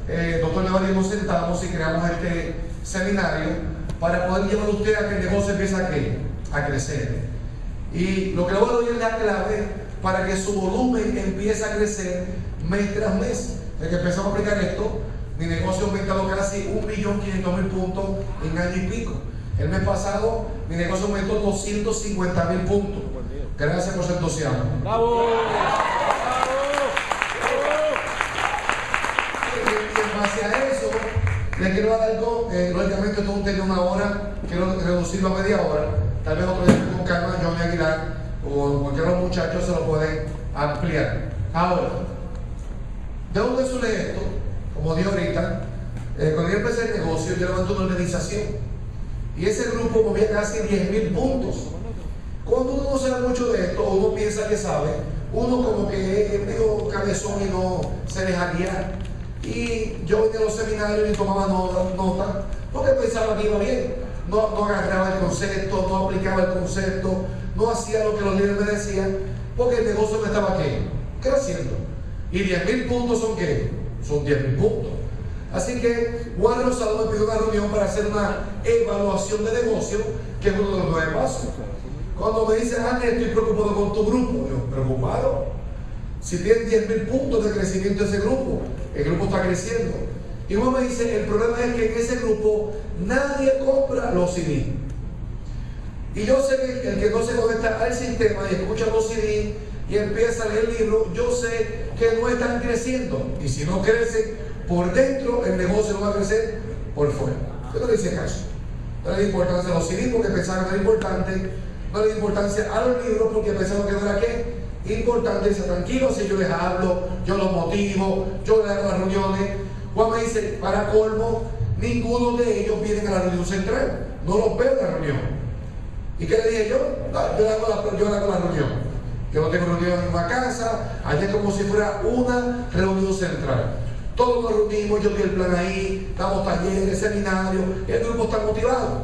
doctor Navarro y nos sentamos y creamos este seminario para poder llevar a usted a que el negocio empiece a crecer. Y lo que le voy a dar es la clave para que su volumen empiece a crecer mes tras mes. Desde que empezamos a aplicar esto, mi negocio ha aumentado casi 1.500.000 puntos en año y pico. El mes pasado, mi negocio aumentó 250.000 puntos. Gracias por su entusiasmo. ¡Bravo! En base a eso, le quiero dar algo. Lógicamente, todo tiene una hora. Quiero reducirlo a media hora. Tal vez otro día con calma, Johnny Aguilar o cualquiera de los muchachos se lo pueden ampliar. Ahora, ¿de dónde surge esto? Como dije ahorita, cuando yo empecé el negocio, yo levanté una organización y ese grupo movía casi 10.000 puntos. Cuando uno no sabe mucho de esto, uno piensa que sabe, uno como que es medio cabezón y no se deja guiar. Y yo venía a los seminarios y tomaba nota porque pensaba que iba bien. No agarraba el concepto, no aplicaba el concepto, no hacía lo que los líderes me decían, porque el negocio me estaba creciendo. Y 10.000 puntos son ¿qué? Son 10.000 puntos. Así que Juan Rosado me pidió una reunión para hacer una evaluación de negocio, que es uno de los 9 pasos. Cuando me dice, Ángel, estoy preocupado con tu grupo, yo, preocupado. Si tienes 10.000 puntos de crecimiento ese grupo, el grupo está creciendo. Y Juan me dice, el problema es que en ese grupo nadie compra los CD. Y yo sé que el que no se conecta al sistema y escucha los CD y empieza a leer el libro, yo sé que no están creciendo. Y si no crecen por dentro, el negocio no va a crecer por fuera. Yo no le hice caso. No le di importancia a los CD porque pensaba que no era importante. No le di importancia a los libros porque pensaba que no era importante. Dice, tranquilo, si yo les hablo, yo los motivo, yo les hago las reuniones. Juan me dice, para colmo, ninguno de ellos vienen a la reunión central. No los veo en la reunión. ¿Y qué le dije yo? No, yo hago la reunión. Yo no tengo reunión en una casa. Allá es como si fuera una reunión central. Todos nos reunimos, yo doy el plan ahí, damos talleres, seminarios, el grupo está motivado.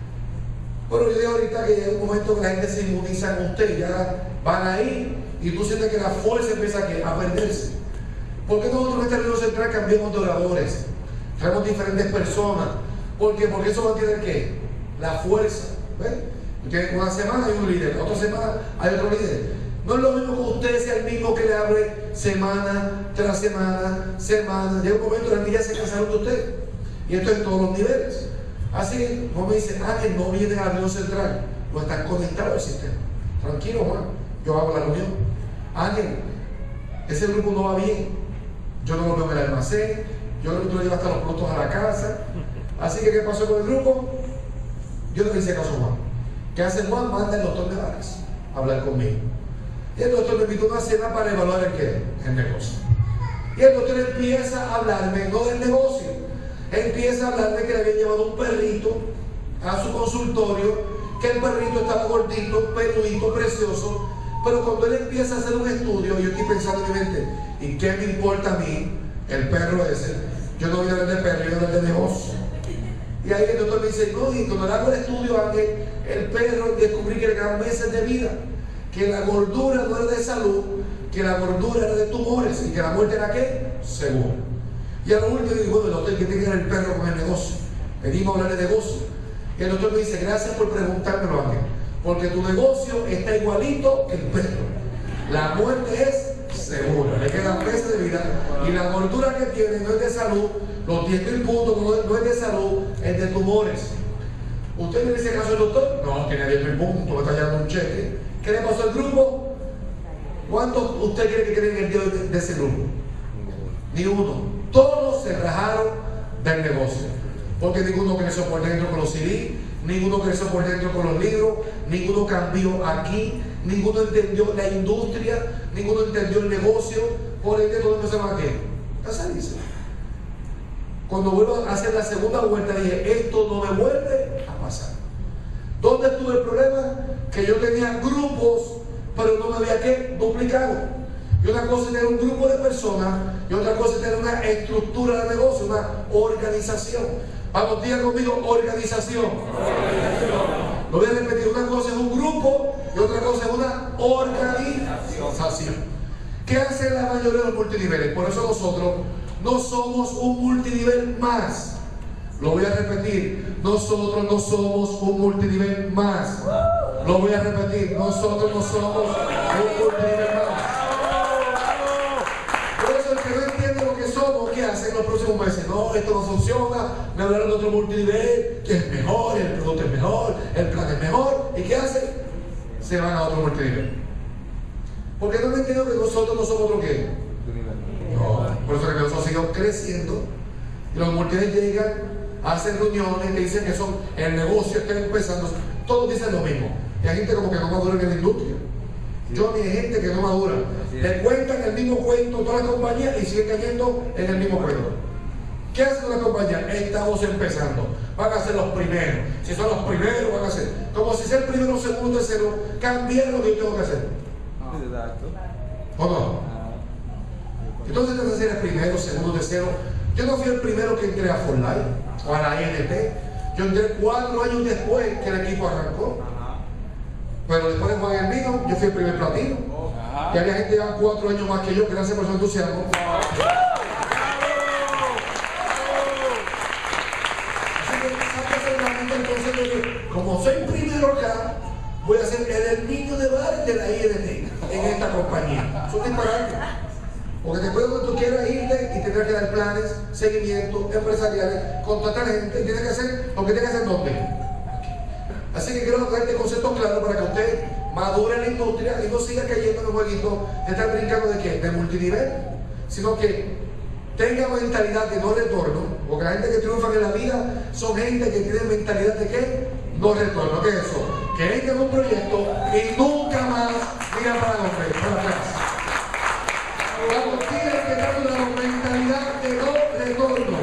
Pero yo digo ahorita que llega un momento que la gente se inmuniza con usted, ya van ahí y tú sientes que la fuerza empieza a perderse. ¿Por qué nosotros en esta reunión central cambiamos de oradores? Traemos diferentes personas. ¿Por qué? Porque eso va a tener ¿qué? La fuerza. ¿Ves? Una semana hay un líder, otra semana hay otro líder. No es lo mismo que usted sea el mismo que le hable semana tras semana. Llega un momento en el que ya se cansaron de usted. Y esto en todos los niveles. Así que, como me dice, Ángel, no viene a la reunión central, no están conectados al sistema. Tranquilo, Juan, yo hago la reunión. Ángel, ese grupo no va bien. Yo no lo veo en el almacén, yo no lo llevo hasta los productos a la casa. Así que, ¿qué pasó con el grupo? Yo no le hice caso a Juan. ¿Qué hace Juan? Manda al doctor Nevares a hablar conmigo. Y el doctor me invitó a una cena para evaluar el negocio. Y el doctor empieza a hablarme, no del negocio, empieza a hablarme que le había llevado un perrito a su consultorio, que el perrito estaba gordito, peludito, precioso. Pero cuando él empieza a hacer un estudio, yo estoy pensando en mi mente, ¿y qué me importa a mí, el perro ese? Yo no voy a hablar de perro, yo voy a hablar de negocio. Y ahí el doctor me dice, no, y cuando le hago el estudio, Ángel, el perro descubrí que le quedaban meses de vida, que la gordura no era de salud, que la gordura era de tumores y que la muerte era ¿qué? Seguro. Y a lo último digo, bueno, doctor, ¿qué tiene que ver el perro con el negocio? Venimos a hablar de negocio. Y el doctor me dice, gracias por preguntármelo, Ángel, porque tu negocio está igualito que el perro. La muerte es segura, le quedan meses de vida y la gordura que tiene no es de salud, los 10.000 puntos no es de salud, es de tumores. ¿Usted le dice caso al doctor? No, tiene 10.000 puntos, me está llevando un cheque. ¿Qué le pasó al grupo? ¿Cuántos usted cree que creen en el Dios de ese grupo? Ni uno. Todos se rajaron del negocio. Porque ninguno creció por dentro con los CD, ninguno creció por dentro con los libros, ninguno cambió aquí, ninguno entendió la industria, ninguno entendió el negocio. Por ende, todo empezó a ¿qué? A salirse. Cuando vuelvo a hacer la segunda vuelta, dije, esto no me vuelve a pasar. ¿Dónde estuvo el problema? Que yo tenía grupos, pero no me había duplicado. Y una cosa es tener un grupo de personas y otra cosa es tener una estructura de negocio, una organización. Vamos, digan conmigo, organización. Lo voy a repetir, una cosa es un grupo y otra cosa es una organización. ¿Qué hacen la mayoría de los multiniveles? Por eso nosotros, no somos un multinivel más. Lo voy a repetir, nosotros no somos un multinivel más. Lo voy a repetir, nosotros no somos un multinivel más. Por eso el que no entiende lo que somos, ¿qué hace en los próximos meses? No, esto no funciona, me hablaron de otro multinivel, que es mejor, el producto es mejor, el plan es mejor. ¿Y qué hace? Se van a otro multinivel. Porque no me entiendo que nosotros no somos otro que. No, por eso que nosotros seguimos creciendo y los multiniveles llegan, hacen reuniones, le dicen que son el negocio está empezando, todos dicen lo mismo. Y hay gente como que no madura en la industria. Yo ni hay gente que no madura. Le cuentan el mismo cuento toda la compañía y siguen cayendo en el mismo cuento. ¿Qué hace una compañía? Estamos empezando. Van a ser los primeros. Si son los primeros, van a ser. Como si ser primero, segundo, tercero, cambiar lo que yo tengo que hacer. ¿O no? Entonces tengo que ser el primero, segundo, tercero. Yo no fui el primero que entré a Forlight o a la INT. Yo entré 4 años después que el equipo arrancó. Pero después de Juan Hermino, yo fui el primer platino. Y había gente ya 4 años más que yo, gracias por su entusiasmo. Así que sáquese la mente entonces de que, como soy primero acá, voy a ser el niño de bar de la INT en esta compañía. Es un disparate. Porque después de donde tú quieras irte y tendrás que dar planes, seguimiento, empresariales, contratar gente, tienes que hacer lo que tienes que hacer ¿dónde? Así que quiero dar este concepto claro para que usted madure en la industria y no siga cayendo en el jueguito de estar brincando de qué, de multinivel, sino que tenga mentalidad de no retorno, porque la gente que triunfa en la vida son gente que tiene mentalidad de qué, no retorno. ¿Qué es eso? Que entra en un proyecto y nunca más mira para atrás. Cuando tienes que estar con la mentalidad de no retorno.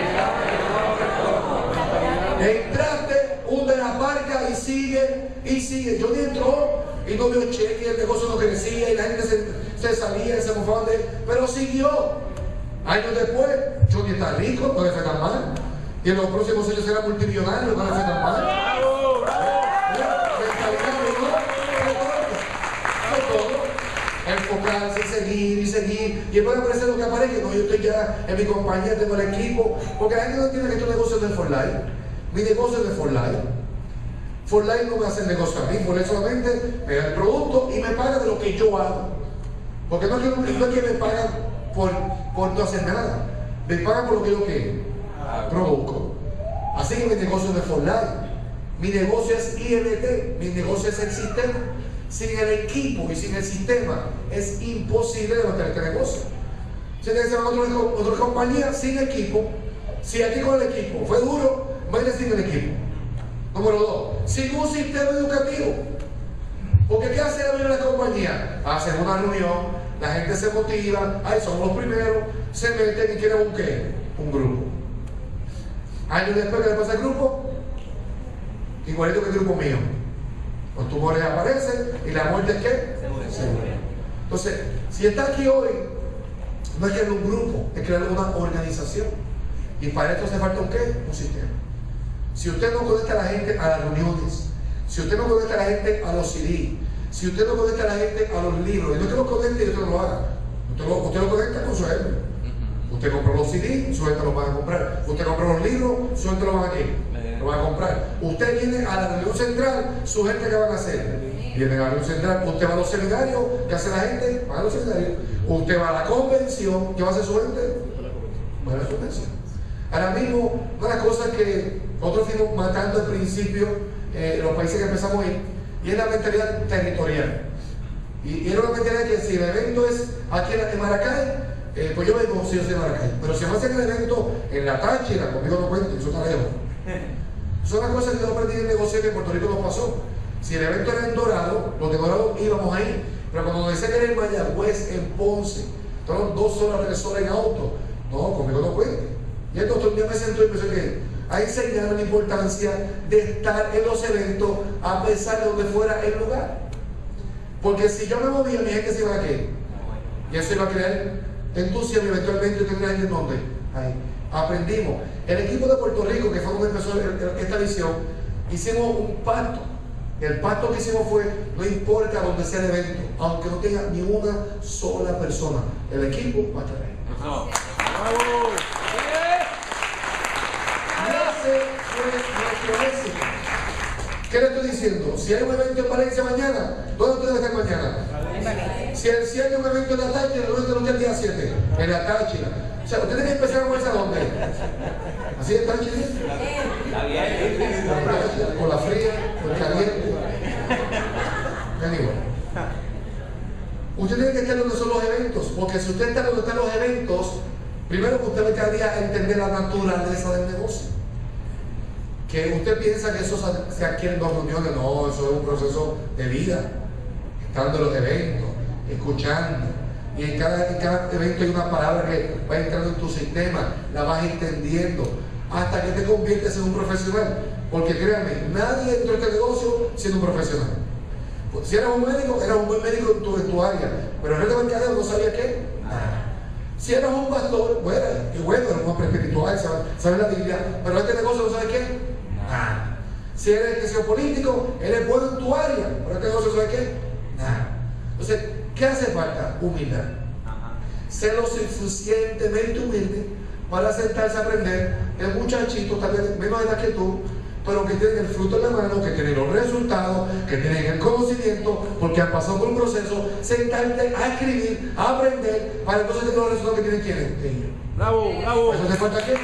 Entraste, hunde la barca y sigue y sigue. Johnny entró y no vio cheque, el negocio no crecía y la gente se salía y se mofaba de él, pero siguió. Años después, Johnny está rico, no le fue tan mal. Y en los próximos años será multimillonario, no le fue tan mal. Mentalidad de no retorno. Enfocarse, seguir, y después aparece lo que aparece. No, yo estoy ya en mi compañía, tengo el equipo, porque la gente no entiende que estos negocios es de Forlight. Mi negocio es de Forlight. Forlight no me hace el negocio a mí, Forlight solamente me da el producto y me paga de lo que yo hago. Porque no es que me pagan por no hacer nada, me pagan por lo que yo produzco. Así que mi negocio es de Forlight. Mi negocio es INT, mi negocio es el sistema. Sin el equipo y sin el sistema es imposible levantar este negocio. Si te dicen otra compañía sin equipo, si aquí con el equipo fue duro, vaya sin el equipo. Número 2, sin un sistema educativo. Porque ¿qué hace la compañía? Hacen una reunión, la gente se motiva, ahí somos los primeros, se meten y quieren un grupo. Años después, ¿qué le pasa al grupo? Igualito que el grupo mío. Los tumores aparecen y la muerte es ¿qué? Segura. Entonces, si está aquí hoy, no es crear un grupo, es crear una organización. Y para esto hace falta un sistema. Si usted no conecta a la gente a las reuniones, si usted no conecta a la gente a los CD, si usted no conecta a la gente a los libros, y no es que lo conecte y usted no lo haga, usted lo conecta con su gente. Usted compró los CD, su gente lo van a comprar. Usted compró los libros, su gente lo van a comprar. Usted viene a la reunión central, su gente ¿qué van a hacer? Vienen a la reunión central, usted va a los seminarios, ¿qué hace la gente? Va a los seminarios. Usted va a la convención, ¿qué va a hacer su gente? Va a la convención. Ahora mismo, una de las cosas que nosotros fuimos matando al principio, los países que empezamos a ir, y es la mentalidad territorial. Y era una mentalidad que si el evento es aquí en Maracay, pues yo vengo si yo soy de Maracay. Pero si me hacen el evento en La Táchira, conmigo no cuenten, eso está lejos. Son las cosas que yo aprendí en el negocio que en Puerto Rico nos pasó. Si el evento era en Dorado, los de Dorado íbamos ahí. Pero cuando nos decían que era en Mayagüez, en Ponce, fueron 2 horas, 3 horas en auto. No, conmigo no cuenten. Y el doctor me sentó y pensó que a enseñar la importancia de estar en los eventos a pesar de donde fuera el lugar. Porque si yo me movía, mi gente se iba a qué. Y eso iba a crear entusiasmo y eventualmente tendría gente en donde. Ahí. Aprendimos. El equipo de Puerto Rico, que fue donde empezó esta visión, hicimos un pacto. El pacto que hicimos fue, no importa dónde sea el evento, aunque no tenga ni una sola persona, el equipo va a estar ahí. Nace nuestro éxito. ¿Qué le estoy diciendo? Si hay un evento en Valencia mañana, ¿dónde usted debe estar mañana? Si hay un evento en la Táchira, ¿dónde está usted el día 7? En la Táchira. O sea, usted tiene que empezar a moverse a dónde. ¿Así es Táchira? O la fría, o el caliente. Anyway. Usted tiene que estar donde son los eventos, porque si usted está donde están los eventos, primero que usted va cada día a entender la naturaleza del negocio. Que usted piensa que eso se adquiere en 2 reuniones, no, eso es un proceso de vida. Estando en los eventos, escuchando. Y en cada evento hay una palabra que va entrando en tu sistema, la vas entendiendo, hasta que te conviertes en un profesional. Porque créanme, nadie entró en este negocio siendo un profesional. Pues, si eras un médico, eras un buen médico en tu área, pero el resto de mercadeo no sabía qué. Si eras un pastor, bueno, eres un hombre espiritual, sabes la Biblia, pero este negocio no sabe qué. Nada. Si eres político, eres bueno en tu área, pero este negocio sabe qué. Nada. Entonces, ¿qué hace falta? Humildad. Ser lo suficientemente humilde para sentarse a aprender de muchachitos, tal vez menos edad que tú, pero que tienen el fruto en la mano, que tienen los resultados, que tienen el conocimiento, porque han pasado por un proceso, sentarte a escribir, a aprender, para entonces tener los resultados que tienen quienes. Ellos. Bravo, bravo. ¿Eso te falta qué?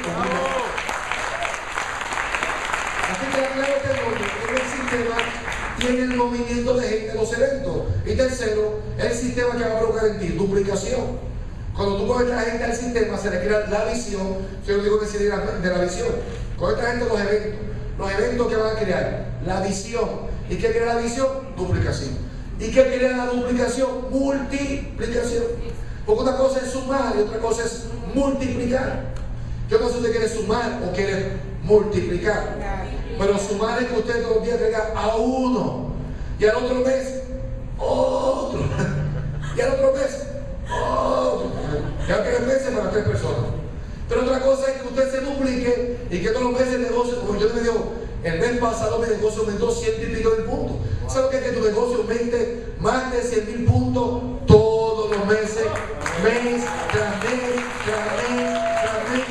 Así que la clave en el sistema y en el movimiento de gente en los eventos. Y tercero, el sistema que va a provocar en ti, duplicación. Cuando tú conectas a gente al sistema, se le crea la visión. Yo digo que se de la visión. Conectas a gente a los eventos. Los eventos que van a crear la visión. ¿Y qué crea la visión? Duplicación. ¿Y qué crea la duplicación? Multiplicación. Porque una cosa es sumar y otra cosa es multiplicar. Yo no sé si usted quiere sumar o quiere multiplicar. Pero sumar es que usted todos los días traiga a uno. Y al otro mes, otro. Y al otro mes, otro. Y al 3 meses para 3 personas. Pero otra cosa es que usted se duplique y que todos los meses el negocio, como yo me digo, el mes pasado mi negocio aumentó 100 y pico de puntos. ¿Sabes lo que es que tu negocio aumente más de 100.000 puntos todos los meses? Mes tras mes, tras mes, tras mes.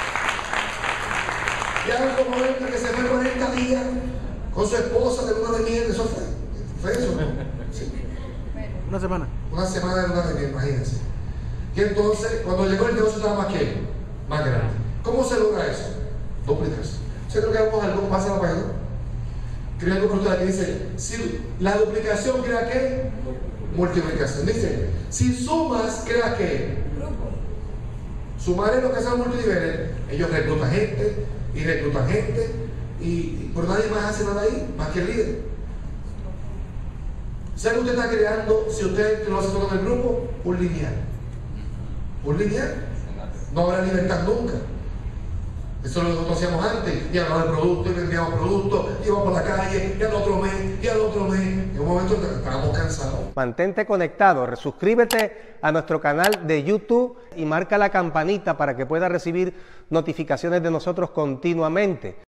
Y ahora como ven que se fue 40 días con su esposa de luna de miel, eso fue eso, ¿no? Sí. Una semana. Una semana de luna de miel, imagínense. Y entonces, cuando llegó el negocio estaba más grande. ¿Cómo se logra eso? Duplicación. ¿Se creo que vamos algo? Pasa la página. Creo algo por ustedes que dice, si la duplicación crea qué? Multiplicación. Dice, si sumas, crea qué? Sumar es lo que hacen los multiniveles. Ellos reclutan gente y reclutan gente y por nadie más hace nada ahí, más que el líder. ¿Sabe que usted está creando, si usted lo hace todo en el grupo? Un lineal. Un lineal. No habrá libertad nunca. Eso es lo que nosotros hacíamos antes. Y hablamos de productos, y vendíamos productos, íbamos por la calle, y al otro mes, y al otro mes. En un momento estábamos cansados. Mantente conectado, suscríbete a nuestro canal de YouTube y marca la campanita para que puedas recibir notificaciones de nosotros continuamente.